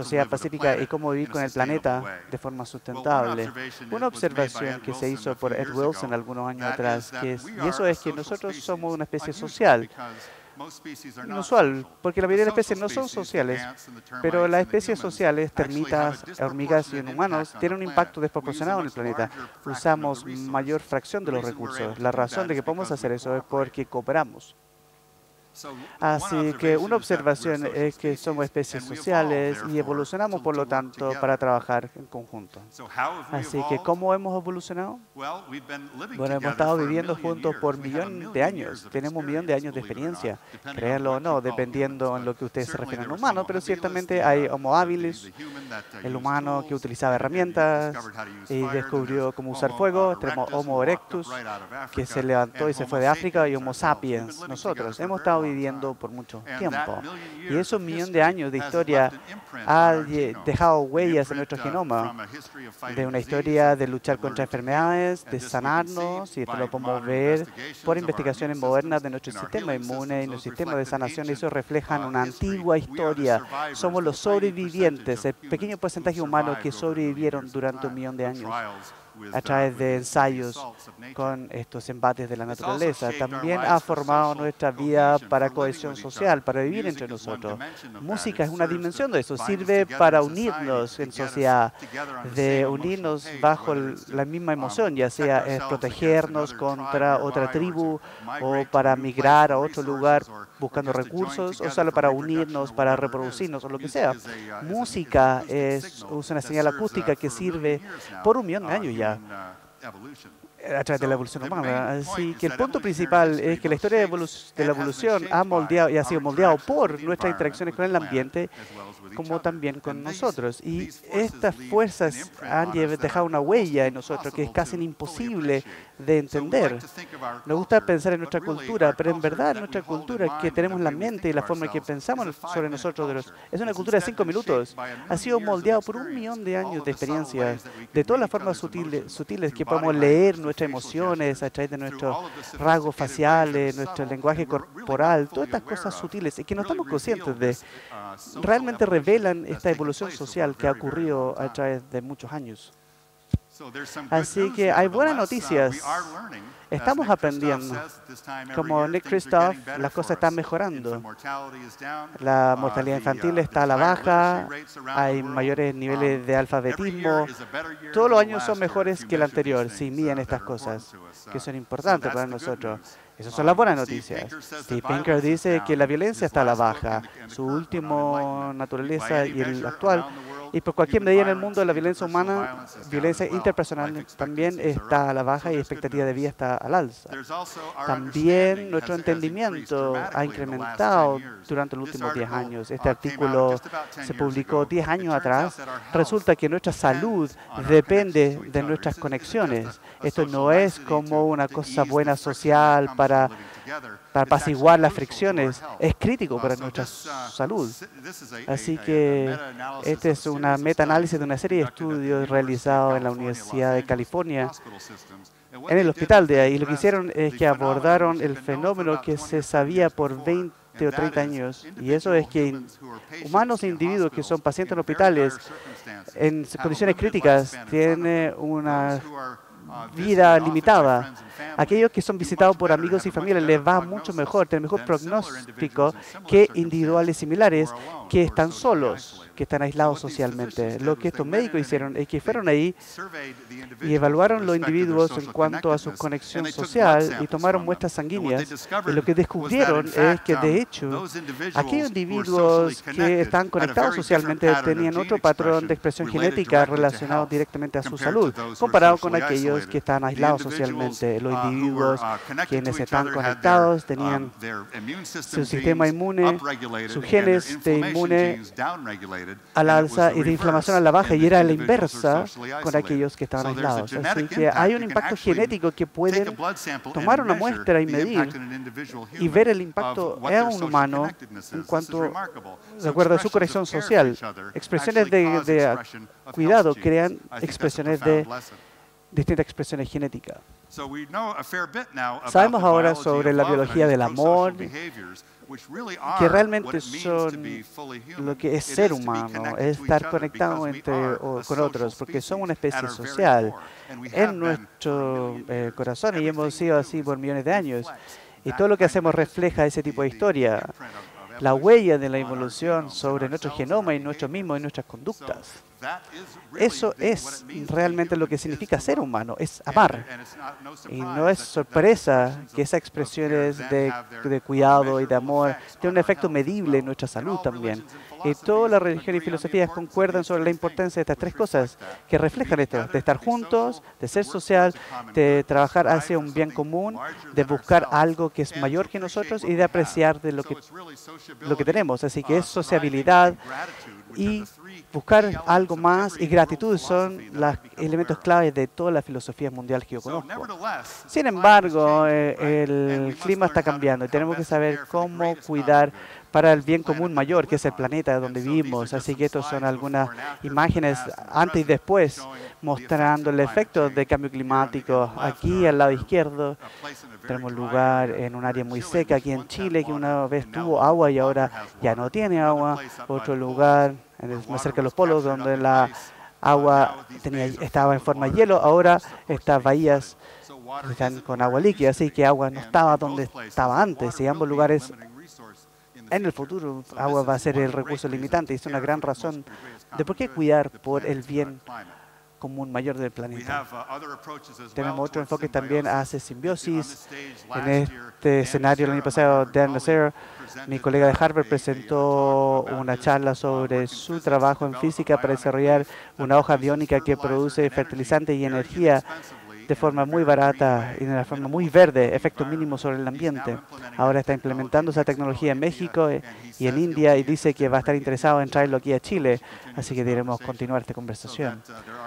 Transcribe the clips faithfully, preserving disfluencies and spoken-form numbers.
sociedad pacífica y cómo vivir con el planeta de forma sustentable. Una observación que se hizo por Ed Wilson algunos años atrás, que es, y eso es que nosotros somos una especie social. Inusual, porque la mayoría de las especies no son sociales, pero las especies sociales, termitas, hormigas y humanos, tienen un impacto desproporcionado en el planeta. Usamos mayor fracción de los recursos. La razón de que podemos hacer eso es porque cooperamos. Así que una observación es que somos especies sociales y evolucionamos, por lo tanto, para trabajar en conjunto. Así que, ¿cómo hemos evolucionado? Bueno, hemos estado viviendo juntos por millones de años. Tenemos un millón de años de experiencia, créanlo o no, dependiendo en lo que ustedes se refieren a humano, pero ciertamente hay Homo habilis, el humano que utilizaba herramientas y descubrió cómo usar fuego. Tenemos Homo erectus, que se levantó y se fue de África, y Homo sapiens, nosotros. Hemos estado viviendo por mucho tiempo. Y esos millones de años de historia ha dejado huellas en nuestro genoma, de una historia de luchar contra enfermedades, de sanarnos, y esto lo podemos ver por investigaciones modernas de nuestro sistema inmune y nuestro sistema de sanación. Eso refleja una antigua historia. Somos los sobrevivientes, el pequeño porcentaje humano que sobrevivieron durante un millón de años a través de ensayos con estos embates de la naturaleza. También ha formado nuestra vida para cohesión social, para vivir entre nosotros. Música es una dimensión de eso. Sirve para unirnos en sociedad, de unirnos bajo la misma emoción, ya sea es protegernos contra otra tribu o para migrar a otro lugar buscando recursos, o solo para unirnos, para reproducirnos o lo que sea. Música es una señal acústica que sirve por un millón de años ya a través de la evolución humana. Así que el punto principal es que la historia de, evolu de la evolución ha moldeado y ha sido moldeado por nuestras interacciones con el ambiente, como también con nosotros. Y estas fuerzas han dejado una huella en nosotros que es casi imposible de entender. Nos gusta pensar en nuestra cultura, pero en verdad nuestra cultura, que tenemos la mente y la forma en que pensamos sobre nosotros, de los, es una cultura de cinco minutos. Ha sido moldeado por un millón de años de experiencias, de todas las formas sutiles, sutiles que podemos leer nuestras emociones a través de nuestros rasgos faciales, nuestro lenguaje corporal, todas estas cosas sutiles y que no estamos conscientes de, realmente revelan esta evolución social que ha ocurrido a través de muchos años. Así que hay buenas noticias. Estamos aprendiendo. Como Nick Kristof, las cosas están mejorando. La mortalidad infantil está a la baja, hay mayores niveles de alfabetismo. Todos los años son mejores que el anterior, si miden estas cosas, que son importantes para nosotros. Esas son las buenas noticias. Steve Pinker dice que la violencia está a la baja. Su último naturaleza y el actual. Y por cualquier medida en el mundo, la violencia humana, violencia interpersonal también está a la baja y la expectativa de vida está al alza. También nuestro entendimiento ha incrementado durante los últimos diez años. Este artículo se publicó diez años atrás. Resulta que nuestra salud depende de nuestras conexiones. Esto no es como una cosa buena social para para apaciguar las fricciones, es crítico para nuestra salud. Así que este es una meta-análisis de una serie de estudios realizados en la Universidad de California, en el hospital de ahí. Lo que hicieron es que abordaron el fenómeno que se sabía por veinte o treinta años, y eso es que humanos e individuos que son pacientes en hospitales en condiciones críticas tienen una vida limitada. Aquellos que son visitados por amigos y familias les va mucho mejor, tienen mejor pronóstico que individuales similares que están solos, que están aislados socialmente. Lo que estos médicos hicieron es que fueron ahí y evaluaron los individuos en cuanto a su conexión social y tomaron muestras sanguíneas. Y lo que descubrieron es que, de hecho, aquellos individuos que están conectados socialmente tenían otro patrón de expresión genética relacionado directamente a su salud, comparado con aquellos que están aislados socialmente. Los individuos quienes están conectados tenían su sistema inmune, sus genes de inmune al alza y de inflamación a la baja, y era la inversa con aquellos que estaban aislados. Así que hay un impacto genético que pueden tomar una muestra y medir y ver el impacto en un humano en cuanto, de acuerdo a su conexión social. Expresiones de, de cuidado crean expresiones de distintas expresiones genéticas. Sabemos ahora sobre la biología del amor, que realmente son lo que es ser humano, es estar conectado entre, o, con otros, porque somos una especie social en nuestro eh, corazón y hemos sido así por millones de años. Y todo lo que hacemos refleja ese tipo de historia. la huella de la evolución sobre nuestro genoma y nuestro mismo y nuestras conductas. Eso es realmente lo que significa ser humano, es amar. Y no es sorpresa que esas expresiones de, de cuidado y de amor tienen un efecto medible en nuestra salud también. Y todas las religiones y filosofías concuerdan sobre la importancia de estas tres cosas que reflejan esto, de estar juntos, de ser social, de trabajar hacia un bien común, de buscar algo que es mayor que nosotros y de apreciar de lo que, lo que tenemos. Así que es sociabilidad y buscar algo más, y gratitud son los elementos claves de toda la filosofía mundial que yo conozco. Sin embargo, eh, el clima está cambiando y tenemos que saber cómo cuidar para el bien común mayor, que es el planeta donde vivimos. Así que estas son algunas imágenes antes y después, mostrando el efecto del cambio climático. Aquí, al lado izquierdo, tenemos lugar en un área muy seca aquí en Chile, que una vez tuvo agua y ahora ya no tiene agua. Otro lugar más cerca de los polos, donde la agua tenía, estaba en forma de hielo, ahora estas bahías están con agua líquida, así que agua no estaba donde estaba antes. Y ambos lugares, en el futuro, agua va a ser el recurso limitante. Y es una gran razón de por qué cuidar por el bien común mayor del planeta. Tenemos otro enfoque también hacia simbiosis. En este escenario, el año pasado, Dan Lacer, mi colega de Harvard, presentó una charla sobre su trabajo en física para desarrollar una hoja biónica que produce fertilizante y energía de forma muy barata y de una forma muy verde, efecto mínimo sobre el ambiente. Ahora está implementando esa tecnología en México y en India y dice que va a estar interesado en traerlo aquí a Chile, así que debemos continuar esta conversación.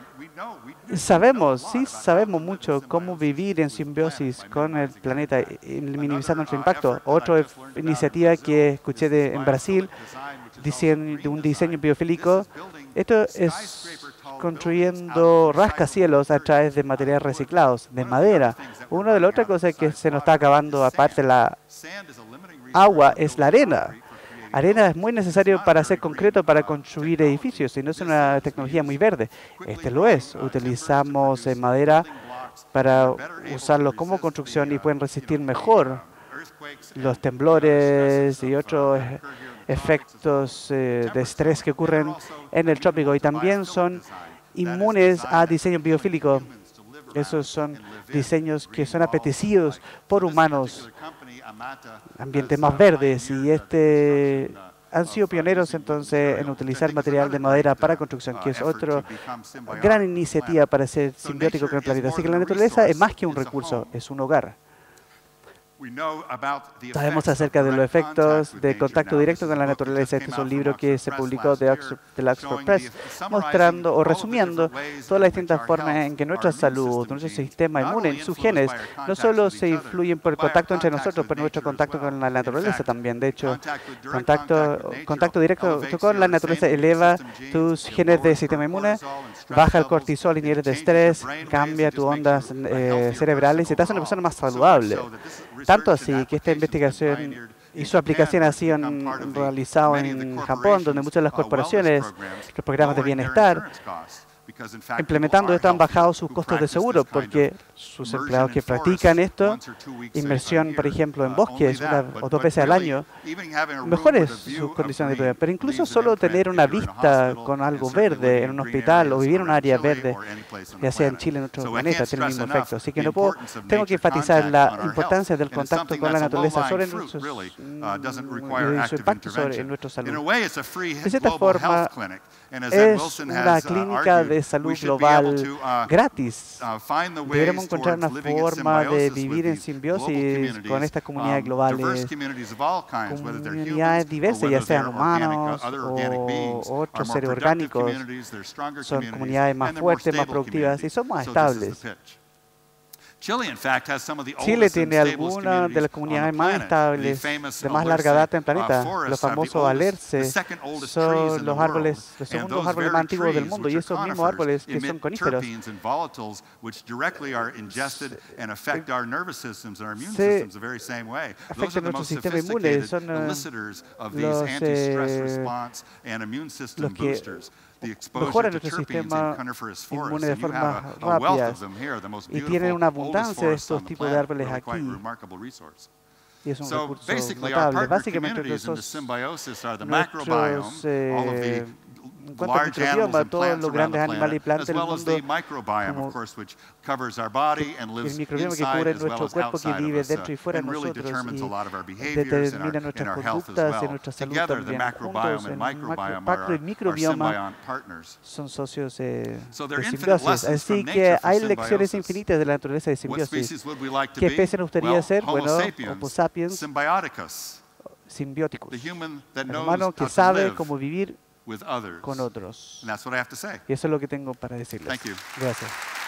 Sabemos, sí sabemos mucho cómo vivir en simbiosis con el planeta y minimizar nuestro impacto. Otra iniciativa que escuché de, en Brasil, de un diseño biofílico, esto es construyendo rascacielos a través de materiales reciclados, de madera. Una de las otras cosas que se nos está acabando, aparte de la agua, es la arena. Arena es muy necesario para hacer concreto, para construir edificios, y no es una tecnología muy verde. Este lo es. Utilizamos eh, madera para usarlo como construcción y pueden resistir mejor los temblores y otros efectos eh, de estrés que ocurren en el trópico, y también son inmunes a diseño biofílico. Esos son diseños que son apetecidos por humanos, ambientes más verdes, y este han sido pioneros entonces en utilizar material de madera para construcción, que es otra gran iniciativa para ser simbiótico con el planeta. Así que la naturaleza es más que un recurso, es un hogar. Sabemos acerca de los efectos de contacto directo con la naturaleza. Este es un libro que se publicó de, Oxford, de la Oxford Press, mostrando o resumiendo todas las distintas formas en que nuestra salud, nuestro sistema inmune, sus genes, no solo se influyen por el contacto entre nosotros, pero nuestro contacto con la naturaleza también. De hecho, contacto, contacto directo con la naturaleza eleva tus genes de sistema inmune, baja el cortisol y niveles de estrés, cambia tus ondas eh, cerebrales y te hace una persona más saludable. Tanto así que esta investigación y su aplicación ha sido realizado en Japón, donde muchas de las corporaciones, los programas de bienestar, implementando esto han bajado sus costos de seguro, porque sus empleados que practican esto, inmersión, por ejemplo, en bosques una o dos veces al año, mejores sus condiciones de vida. Pero incluso solo tener una vista con algo verde en un hospital o vivir en un área verde, ya sea en Chile o en otro planeta, tiene el mismo efecto. Así que no puedo, tengo que enfatizar la importancia del contacto con la naturaleza sobre nuestros, y su impacto sobre nuestra salud. De cierta forma, es una clínica de salud global gratis. Deberemos encontrar una forma de vivir en simbiosis con estas comunidades globales, comunidades diversas, ya sean humanos o otros seres orgánicos. Son comunidades más fuertes, más productivas y son más estables. Chile tiene algunas de las comunidades más estables, de más larga data en el planeta. Los famosos alerce son los árboles, los segundos árboles más antiguos del mundo, y esos mismos árboles que son coníferos se afectan nuestro sistema inmune, son los, eh, los que mejoran nuestro sistema inmune de forma rápida, y tienen una abundancia de estos tipos de árboles aquí. Y es un So recurso basically, our notable. partner Básicamente, communities in the nuestros, symbiosis are the microbiome, nuestros all of the eh, en cuanto al large animals microbioma, and todos plants los around the grandes animales y planet, plantas as del well as the mundo, microbiome, como of course, which covers our body and el lives microbioma que inside cubre as well nuestro as cuerpo, que outside of vive us, uh, dentro y fuera de and really nosotros determines a y lot of our behaviors and our, determina nuestras and our health as conductas y well. nuestra salud Together, the también. Juntos, macrobiome el and macro- microbiome are macro y our, our microbioma symbiont partners. son socios eh, So de there are infinite simbiosis. lessons Así from que nature for hay lecciones symbiosis. infinitas de la naturaleza de What simbiosis. species would we like to ¿Qué be? especie nos gustaría Well, ser? Homo Bueno, sapiens, Homo sapiens, symbioticus, simbióticos. the human that El knows humano how que to sabe live cómo vivir with others. con otros. And that's what I have to say. Y eso es lo que tengo para decirles. Thank you. Gracias.